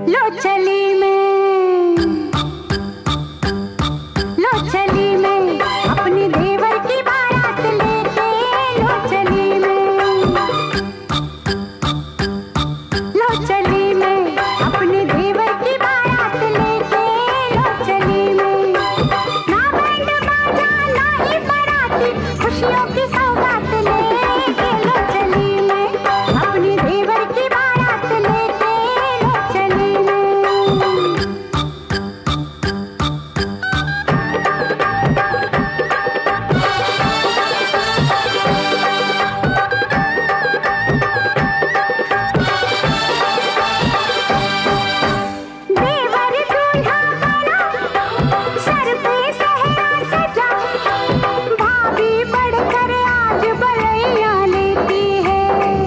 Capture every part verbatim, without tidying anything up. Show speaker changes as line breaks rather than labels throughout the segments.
लो चली मैं, लो चली मैं अपनी देवर की बारात लेके, लो चली मैं, लो चली मैं अपने देवर की बारात लेके, लो चली मैं। ना बैंड बाजा ना ही बाराती, खुशियों की सौगात लेके, लो चली मैं अपनी देवर की बारात लेके, लो चली मैं। देवर दूल्हा बना, सर पे सहरा सजा, भाभी बढ़कर आज बलैया लेती है।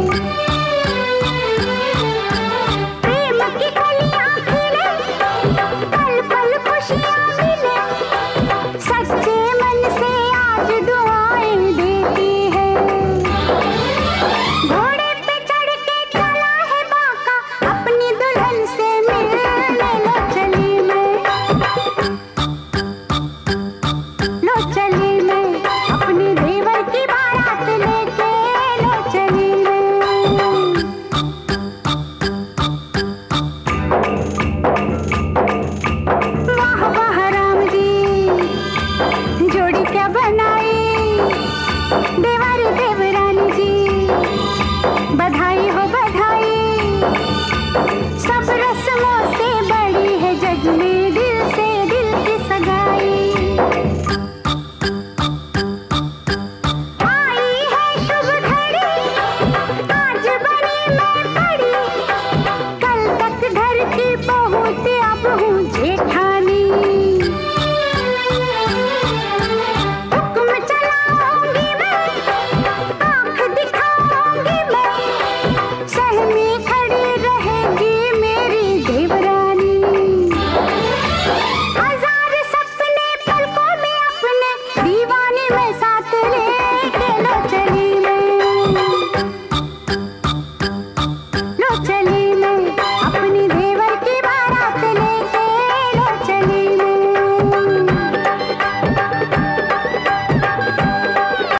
प्रेम की कलियां खिले, पल पल खुशियां मिले, सच्चे मन से आज दुआएं देती है। घोड़े पे चढ़ के चला है बाका, अपनी दुल्हन से मिलने, लो चली मैं, लो चली मैं अपनी देवर की बारात लेके, लो चली मैं। वाह वाह राम जी, जोड़ी क्या बनाई, देवारी देवरानी जी, बधाई हो बधाई।